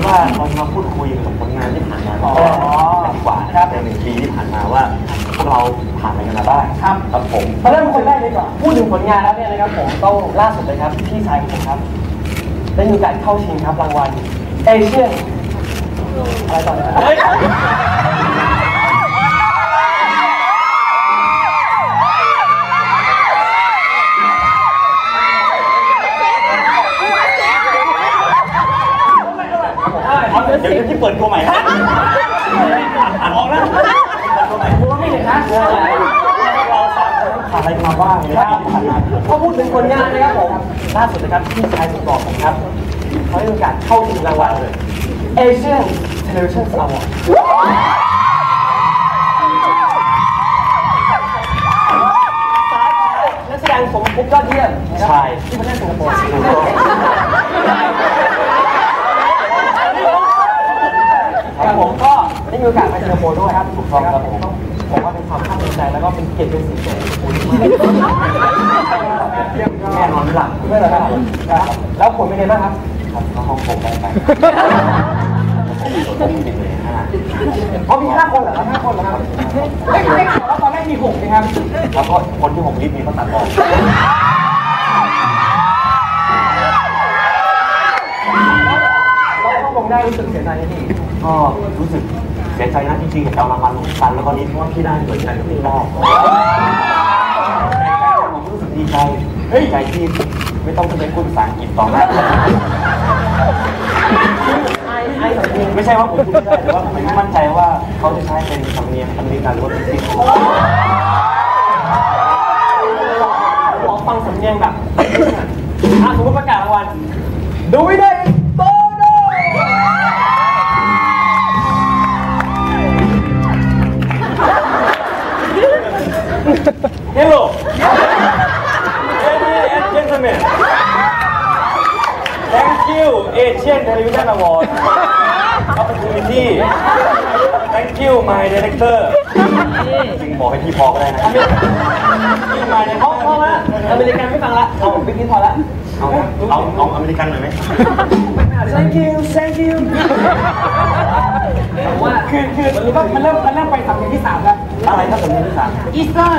ว่าเรามาพูดคุยกับผลงานที่ผ่านมาดีกว่านะครับใน1 ปีที่ผ่านมาว่าพวกเราผ่านอะไรกันมาบ้างครับผมมาเริ่มคนแรกดีกว่าพูดถึงผลงานแล้วเนี่ยนะครับผมต้องล่าสุดเลยครับพี่ชายของผมครับได้มีการเข้าชิงครับรางวัลเอเชียนอะไรต่อเนี่ยเดี๋ยวที่เปิดตัวใหม่อ่านออกนะตัวใหม่พูดไม่เห็นนะเราผ่านอะไรมาบ้างนะครับพอพูดถึงผลงานนะครับผมล่าสุดนะครับพี่ชายผมบอกผมครับเขาได้มีการเข้าชิงรางวัลเลย Asian Television Award นักแสดงสมทบยอดเยี่ยมใช่ที่ประเทศสิงคโปร์ครับผมก็ได้มีโอกาสไปสิงคโปร์ด้วยครับถูกต้องครับผมผมว่าเป็นความภาคภูมิใจแล้วก็เป็นเกียรติเป็นสิ่งที่แน่นอนหลักไม่หรอกครับแล้วผลเป็นไงบ้างครับก็ห้องผมได้ไปผมติดเลยเพราะมี5 คนเหรอครับ5 คนเหรอครับไม่ขอแล้วตอนแรกมี6นะครับแล้วก็คนที่6ลิฟต์มีเขาตัดออกแล้วลงได้รู้สึกเสียใจไหมพี่ก็รู้สึกเสียใจนะจริงๆเอารางวัลกันแล้วก็นี้เพราะว่าพี่ได้เหมือนกันกับพี่ได้ผมรู้สึกดีใจใจที่ไม่ต้องไปพูดภาษาอังกฤษต่อหน้าไม่ใช่ว่าผมพูดได้แต่ว่าผมไม่มั่นใจว่าเขาจะใช้เป็นสำเนียงอเมริกันหรือว่าเป็นซิงลองฟังสำเนียงแบบสมมติประกาศรางวัลดูไม่ได้โตโน่ Hello Ladies and gentlemen Thank you Asian Television Award Opportunity Thank you my director จริงบอกให้พี่พอก็ได้นะพี่มาเนี่ยพอละอเมริกันไม่ฟังละเอาบิ๊กนี่พอละเอาอเมริกันหน่อยไหม Thank you Thank you ว่าคือมันเริ่มไปสำเนียงที่3แล้วอะไรครับสำเนียงที่3 Eastern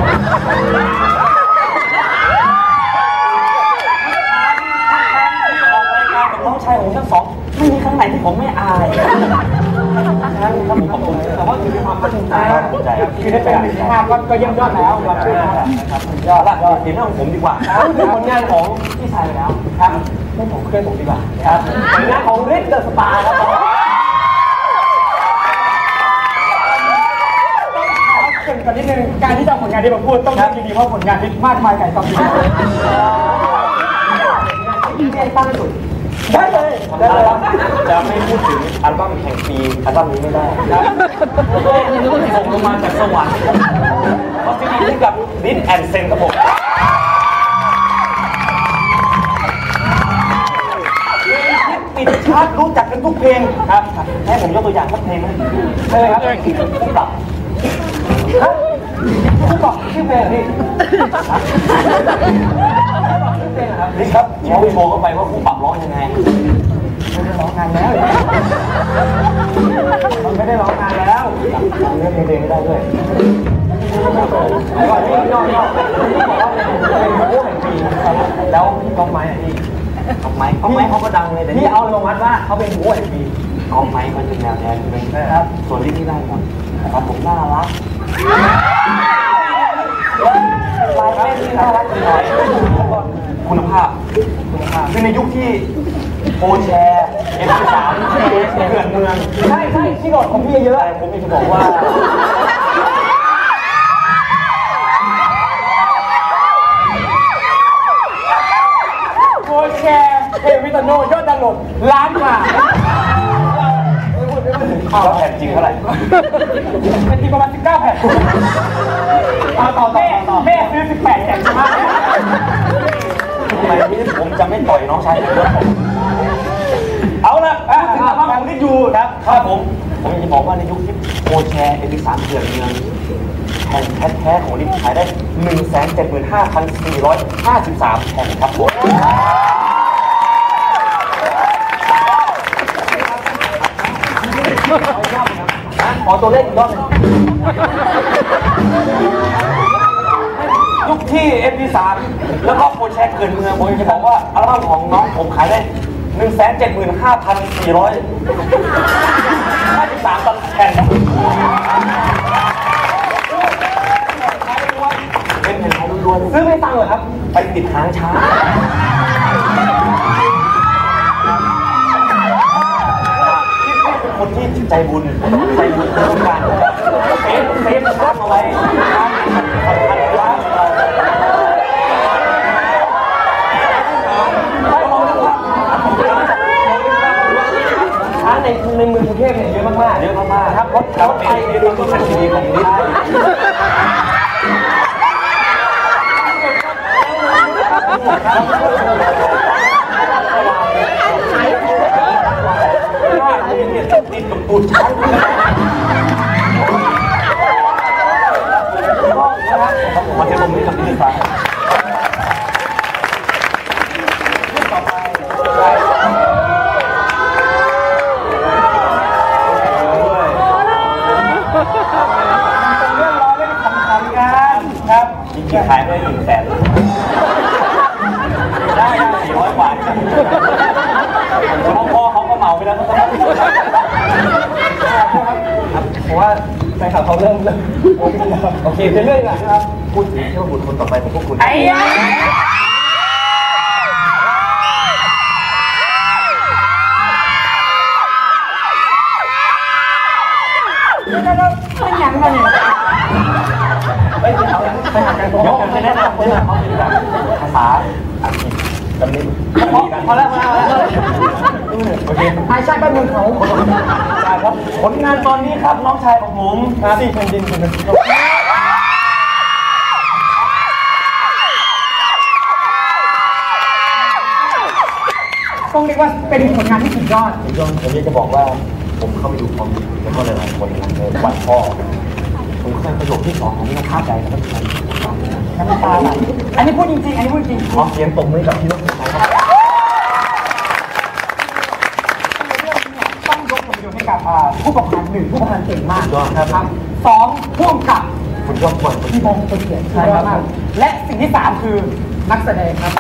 น้องชายผมทั้งสองไม่มีครั้งไหนที่ผมไม่อายครับผมขอบคุณแต่ว่าคือความภาคภูมิใจคือได้เป็น1 ใน 5ก็เยี่ยมยอดแล้วเราช่วยนะครับยอดละเห็นเรื่องของผมดีกว่าคือผลงานของพี่ชายไปแล้วครับให้ผมเคลื่อนผมดีกว่าครับผลงานของริชเดอร์สตาร์ครับเก่งกันนิดนึงการที่จะผลงานที่ผมพูดต้องคิดดีๆเพราะผลงานที่มากมายไก่ต้องดีตั้งสุดได้เลยจะไม่พูดถึงอัลบั้มแห่งปีอัลบั้มนี้ไม่ได้ครับผมลงมาจากสวรรค์เพราะที่นี่กับดินแอนเซนครับผมติดชาร์ตรู้จักกันทุกเพลงครับให้ผมยกตัวอย่างสักเพลงไหมเลยครับผู้ปรับชื่อเพลงนี่นี่ครับโชว์เข้าไปว่าผู้ปรับร้องยังไงไม่ได้ร้องงานแล้วมันไม่ได้ร้องงานแล้วเล่นเพลงไม่ได้ด้วยก่อนที่น้องบอกว่าเป็นผู้แห่งปีแล้วกองไม้พี่กองไม้เขาก็ดังเลยแต่พี่เอาลงวัดว่าเขาเป็นผู้แห่งปีกองไม้มันเป็นแนวแทนเป็นครับส่วนที่ได้หมดครับผมน่ารักลายเส้นที่น่ารักหน่อยคุณภาพในยุคที่โพแชร์MP3เกิดเมืองใช่ที่โหลดของพี่เยอะผมจะบอกว่าโพแชร์วิตาโนยอดดาวน์โหลดล้านกว่าแล้วแผ่นจริงเท่าไหร่เป็นจริงประมาณ19 แผ่นต่อแม่ซื้อ18 แผ่นมากทำไมผมจะไม่ต่อยน้องชายผมเอาละผมที่อยู่ครับผมจะบอกว่าในยุคที่โพแชร์MP3เกิดเมืองแผ่นแท้ๆของดิขายได้ 175,453 แผ่นครับผมขอตัวเลขอีกรอบหนึ่งยุคที่ MP3 แล้วก็โปรแชร์เกินเมืองผมจะบอกว่าอัลบั้มของน้องผมขายได้ 175,453 ตันแผ่นเป็นแผ่นของล้วนซื้อไม่ตังค์เหรอครับๆไปติดหางช้างเป็นคนที่จิตใจบุญใจบุญต้องการเซฟช้างเอาไว้ช้างในเมืองกรุงเทพเนี่ยเยอะมากๆเยอะมากๆครับรถไฟในเมืองกรุงเทพดีของนี้ติดกับปูนช้างมาเทลงนี้กับที่ฟ้าต่อไปเรื่องรอเล่นขำๆกันครับจริงๆขายได้100,000ได้400 บาทพ่อเขาก็เหมาไปแล้วนะครับผมว่าแฟนคลับเขาเริ่มโอเคเรื่อยๆนะครับพูดถึงเที่ยวบุญคนต่อไปของพวกคุณมันยังไงไปหากันผมจะแนะนำเขาเป็นแบบภาษาอังกฤษแบบนี้พอแล้วโอเคไอ้ชาติบ้านเมืองเขาครับผลงานตอนนี้ครับน้องชายของผมสี่แผ่นดินคุณต้องเรียกว่าเป็นผลงานที่สุดยอดผมอยากจะบอกว่าผมเข้าไปดูความดีแล้วก็หลายๆคนในวันพ่อผมเคยประโยคที่2ของพี่น้องท่าใจแล้วก็พี่น้ำตาไหลอันนี้พูดจริงๆอันนี้พูดจริงขอเสียงตบมือกับพี่น้องท่าใจครับต้องยกผลประโยชน์ให้กับผู้ประพันธ์1ผู้ประพันธ์เก่งมากครับ2พ่วงกับคุณยอดคนพี่บงคนเขียนใช่ครับและสิ่งที่3คือนักแสดงครับ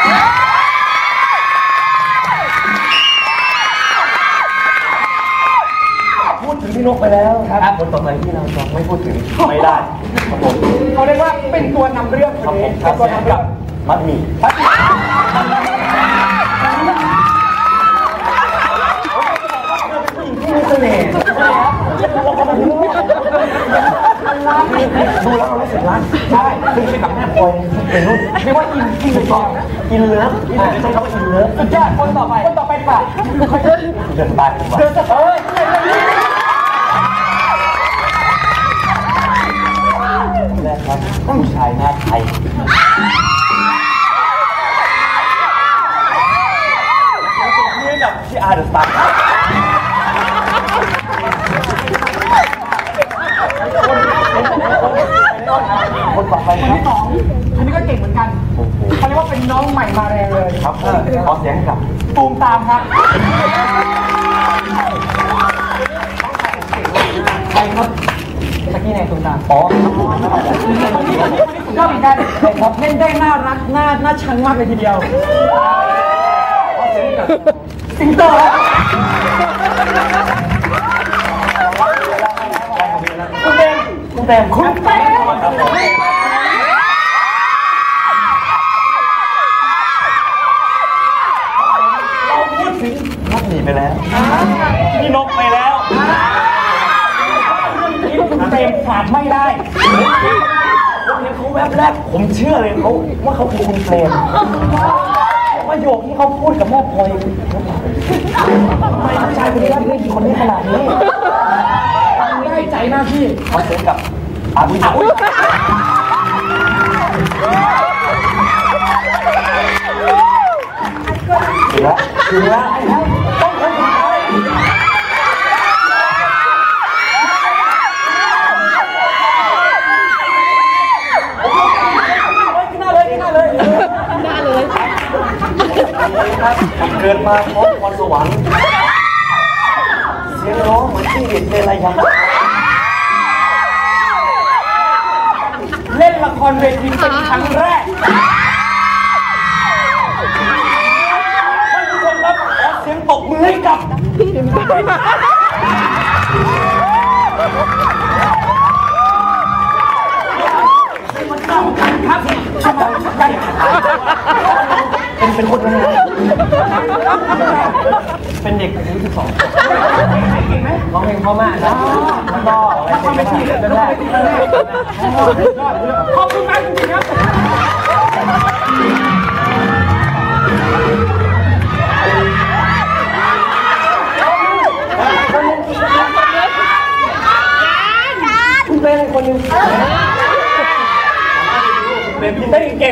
พูดถึงพี่นกไปแล้วครับคนต่อไปที่เราจะไม่พูดถึงไม่ได้ครับผมเขาเรียกว่าเป็นตัวนำเรื่องคนนี้เป็นตัวนำเรื่องมัดหมี่ที่มีเสน่ห์ดูแล้วเรารู้สึกรักใช่คือไปกับแม่พลอยเป็นรุ่นเรียกว่าอินเลยอินเลิฟใช้คำว่าอินเลิฟสุดยอดคนต่อไปป่ะเดินตายกันว่ะแรกครับผู้ชายหน้าไทยนี่กับพี่อาร์เดอร์สตาร์คนต่อไปคนที่2อันนี้ก็เก่งเหมือนกันเขาเรียกว่าเป็นน้องใหม่มาแรงเลยครับขอเสียงกับตูมตามครับใครครับตะกี้ไหนตูมตามอ๋อก็เหมือนกันครับเล่นได้น่ารักน่าชังมากเลยทีเดียวขอเสียงกับสิงโตคุณเต็มเราพูดถึงนกหนีไปแล้วพี่นกไปแล้วคุณเต็มขาดไม่ได้ผมเห็นเขาแวบแรกผมเชื่อเลยเขาว่าเขาคือคุณเฟรมประโยคที่เขาพูดกับแม่พลอยทำไมผู้ชายคนนี้ไม่ดีคนนี้ขนาดนี้ได้ใจมากพี่ขอเสียงกับอาบุญถึงแล้วต้องคนสุดท้ายเกิดมาพบพรสวรรค์เสียงร้องเหมือนจิ้งหรีดในระยะครเวทีเป็นครั้งแรกท่านผู้ชมครับขอเสียงปรบมือให้กับครับเป็นคนยังไงเป็นเด็กอายุ12ร้องเพลงเพราะมากนะแล้วก็อะไรเป็นที่แรกขอบคุณมากจริงๆครับคุณเป็นคนหนึ่งเป็นที่ได้เก่ง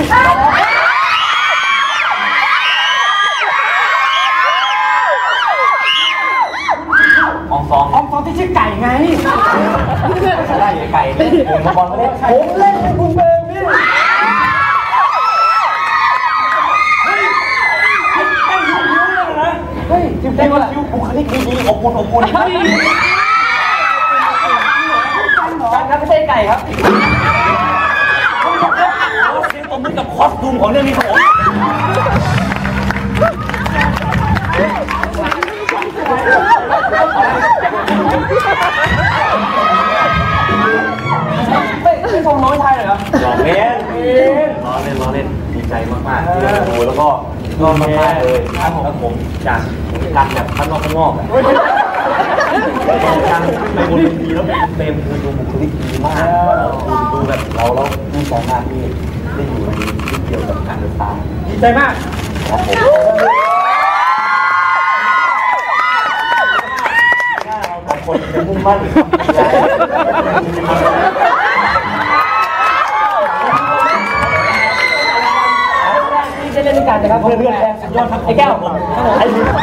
อองฟองที่ชื่อไก่ไงจะได้ไก่ผมมาบอลมาเล่นผมเล่นเป็นคุณเบนนี่เฮ้ยไอ้ยุ่งยุ่งเลยนะเฮ้ยจิ้มเต้นว่าคิวบุคลิกดีอบอุ่นการครับไม่ใช่ไก่ครับเสียงตบมือกับคอสตูมของเรื่องนี้ครับผมไม่ชมน้องชายเลยเหรอล้อเล่นดีใจมากๆที่ได้ดูแล้วก็มากๆเลยแล้วผมอยากรักแบบข้างนอกการไปบนเวทีแล้วเต็มคือดูบุคลิกดีมากดูแบบเราแล้วดีใจมากที่ได้อยู่ในที่เดียวกับการเดินทางดีใจมากครับผมเราคนจะมุ่งมั่นที่ได้เล่นด้วยกันนะครับเพื่อนๆสุดยอดครับไอ้แก้วผมไอ้ลิ้น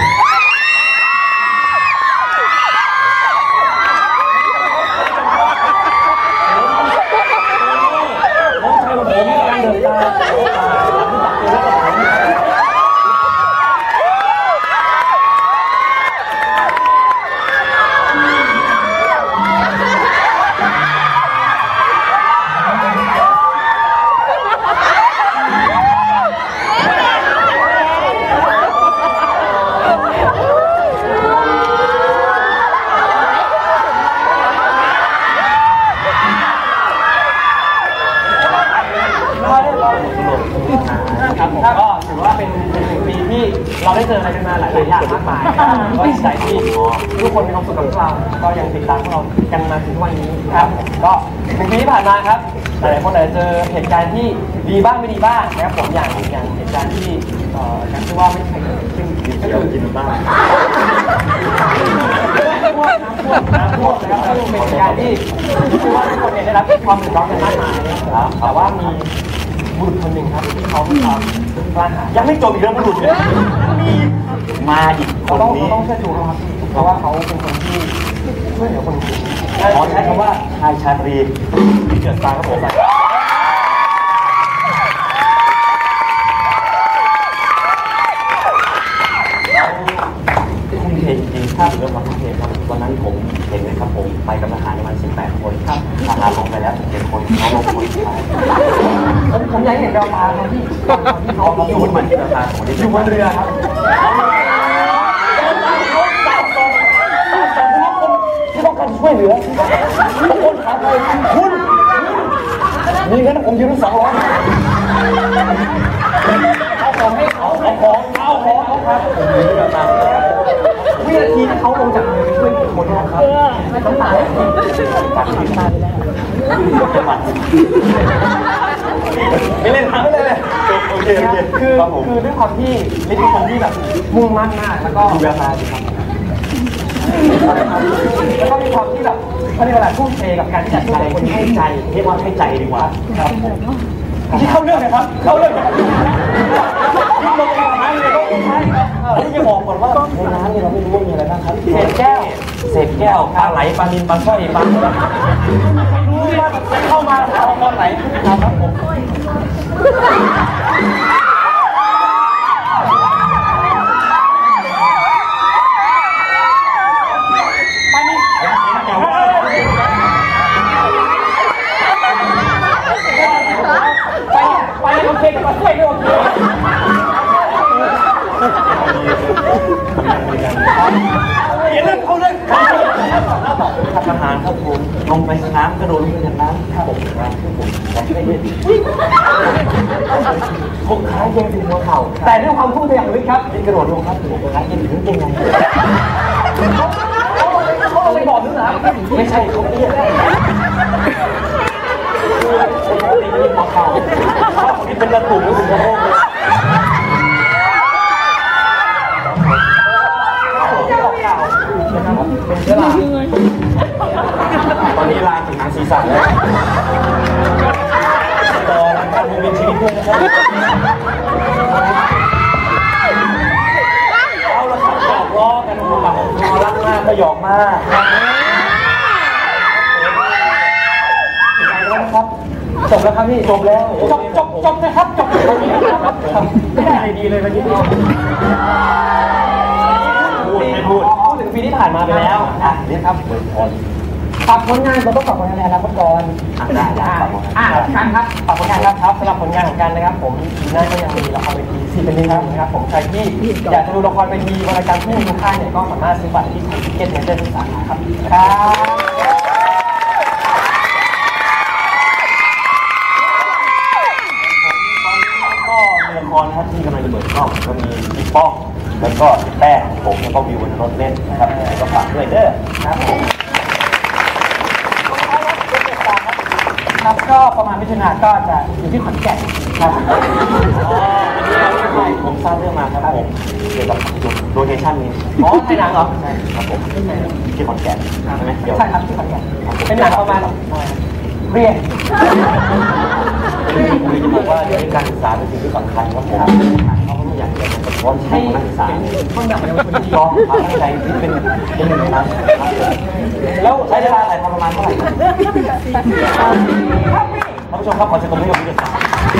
ก็ถือว่าเป็น1 ปีที่เราได้เจออะไรกันมาหลายอย่างมากมายก็ดีใจที่ทุกคนมีความสุขกับพวกเราก็ยังติดตามพวกเรากันมาถึงวันนี้ครับก็1 ปีที่ผ่านมาครับหลายคนอาจจะเจอเหตุการณ์ที่ดีบ้างไม่ดีบ้างนะครับผมอย่างเหตุการณ์ที่การที่ว่าไม่เคยเกิดขึ้นก็คือกินบ้างน้ำท่วมนะครับซึ่งเป็นเหตุการณ์ที่ว่าทุกคนได้รับความเดือดร้อนกันมากมายนะครับแต่ว่ามีบุรุษคนหนึ่งครับที่เขามีความกล้าหาญยังไม่จบอีกเรื่องบุรุษเลยมีมาอีกคนนี้ต้องเชื่อถือครับเพราะว่าเขาเป็นคนที่ช่วยเหลือคนอื่นขอใช้คำว่าชายชาตรีที่เกิดตาครับผมทุ่มเทจริงๆถ้าเรื่องความทุ่มเทครับวันนั้นผมเห็นเลยครับผมไปกับทหารประมาณ18 คนครับทหารลงไปแล้ว17 คนเขาลงคนสุดท้ายผมอยากเห็นแววตาเขาที่เขาอยู่บนเรือครับอยู่บนเรือครับที่ต้องการช่วยเหลือทุกคนครับคุณมีเงินผมยืม200เอาของให้เขาเอาของครับวินาทีที่เขาลงจากเรือช่วยคนนะครับต้องตายจากที่ตายไปแล้วไม่เล่นทั้งเลยโอเคคือด้วยความที่ลิศเป็นคนที่แบบมุ่งมั่นมากแล้วก็ดูแววตาดีครับแล้วก็มีความที่แบบเขาเรียกว่าอะไรทุ่มเทกับการที่จะช่วยคนให้ใจเรียกว่าให้ใจดีกว่าครับที่เข้าเรื่องเลยครับเข้าเรื่องที่ลงมาท้ายเลยก็ใช่ที่จะบอกก่อนว่าในน้ำเนี่ยเราไม่รู้ว่ามีอะไรบ้างครับเศษแก้วปลาไหลปลานิลปลาสร้อยปลาไม่รู้ว่าจะเข้ามาเอาตอนไหนครับผมปลานิลเรื่องเขาเรื่องทำอาหารครับผมลงไปน้ำกระโดดลงไปจากน้ำครับผมครับผมแต่ไม่ได้ผมขาเย็นถึงหัวเข่าแต่ด้วยความพูดอย่างลึกครับนี่กระโดดลงครับผมขาเย็นถึงยังไงเขาไปบอกนึกเหรอครับไม่ใช่เขาเรียกคนปกติมีหัวเข่าคนที่เป็นกระตุกก็ถึงกระโดดเลยตอนนี้ลาถึงทางศีรษะแล้วต่อรักการมีชีวิตด้วยนะครับเอาละครับหยอกล้อกันมาแบบรักมากก็หยอกมากครับจบแล้วครับพี่จบแล้วจบนะครับจบไม่ได้อะไรดีเลยวันนี้พูดถึงปีที่ผ่านมาไปแล้วนี่ครับเปิดพรฝากผลงานเราต้องฝากผลงานในอนาคตก่อนได้กันครับฝากผลงานครับสำหรับผลงานของกันนะครับผมปีหน้าก็ยังมีละครเวทีซีเป็นนี้นะครับผมใครที่อยากจะดูละครเวทีวรรณกรรมที่มีคุณค่าเนี่ยก็สามารถซื้อบัตรที่ทิเก็ตเมเจอร์ทุกสาขาครับก็มีละครครับที่กำลังจะเปิดกล้องก็มีพี่ป้องแล้วก็แป้งผมแล้วก็วิววรรณรสเล่นนะครับก็ฝากด้วยเด้อครับผมครับก็ประมาณมิถุนายนก็จะอยู่ที่ขอนแก่นครับผมทราบเรื่องมาครับผมเกี่ยวกับโลเคชั่นนี้ในหนังเหรอใช่ครับผมที่ขอนแก่นใช่ไหมใช่ครับที่ขอนแก่นเป็นหนังประมาณเรียนคือจะบอกว่าเรื่องการศึกษาเป็นสิ่งที่สำคัญครับผมเขาไม่อยากจะเป็นคนให้นักศึกษาต้องแบบเป็นคนที่ร้องความตั้งใจที่เป็นหนึ่งในนั้นแล้วใช้เวลาถ่ายทำประมาณเท่าไหร่ท่านผู้ชมครับขอเชิญคุณผู้ชมด้วยครับ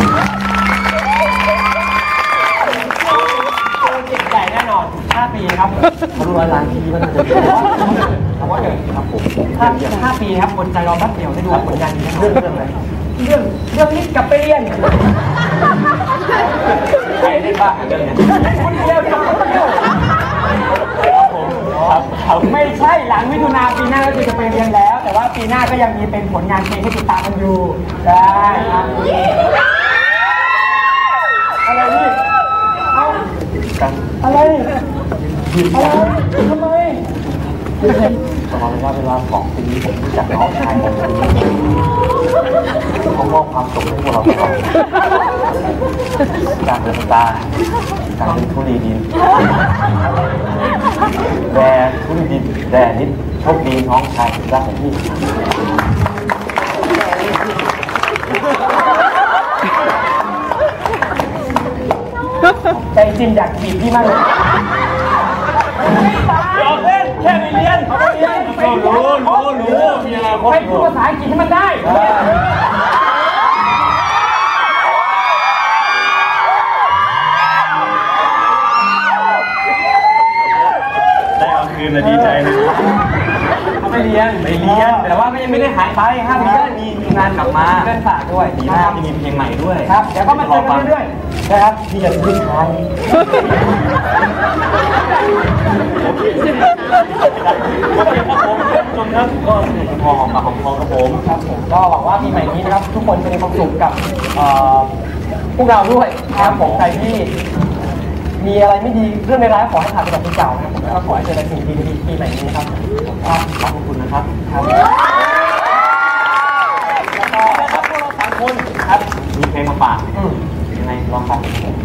โปรเจกต์ใหญ่แน่นอน5 ปีครับเขาดูร้านที่มันจะเป็นคำว่าเกิดครับผม 5 ปีครับคนใจร้อนแป๊บเดียวได้ดูผลงานนี้เรื่องอะไรเรื่องนี้กลับไปเรียนใครได้บ้างเรื่องนี้คนเดียวครับผมไม่ใช่หลังมิถุนาปีหน้าก็จะไปเรียนแล้วแต่ว่าปีหน้าก็ยังมีเป็นผลงานเพลงให้ติดตามกันอยู่ได้ครับอะไรนี่เอาอะไรทำไมตลอดระยะเวลา2 ปีผมรู้จักน้องชายผมเขามอบความสุขให้พวกเราตลอดการเดินตาการเป็นทุลีดินแดดทุลีดินแดดนิดโชคดีน้องชายสุดรักของพี่ใจจริงอยากบีบพี่มากเลยยอมเล่นแค่ไปเรียนรู้มีอะไรไปพูดภาษาอังกฤษให้มันได้เอาคืนนะดีใจเลยไม่เรียนแต่ว่าไม่ได้หายไป5 ปีก็มีงานกลับมาเล่นฝากด้วยปีหน้าจะมีเพลงใหม่ด้วยครับเดี๋ยวก็มาเจอกันด้วยนะครับที่จะพูดท้ายโอเคครับผมจนครับก็สนุกพอของปากของคอครับผมก็หวังว่าปีใหม่นี้นะครับทุกคนจะมีความสุขกับพวกเราด้วยครับผมใครที่มีอะไรไม่ดีเรื่องในร้ายขอให้ผ่านไปแบบปีเก่านะครับผมแล้วก็ขอให้เจอแต่สิ่งดีๆปีใหม่นี้นะครับขอบคุณนะครับแล้วก็พวกเรา3 คนครับมีเพลงมาฝากยังไงลองฟัง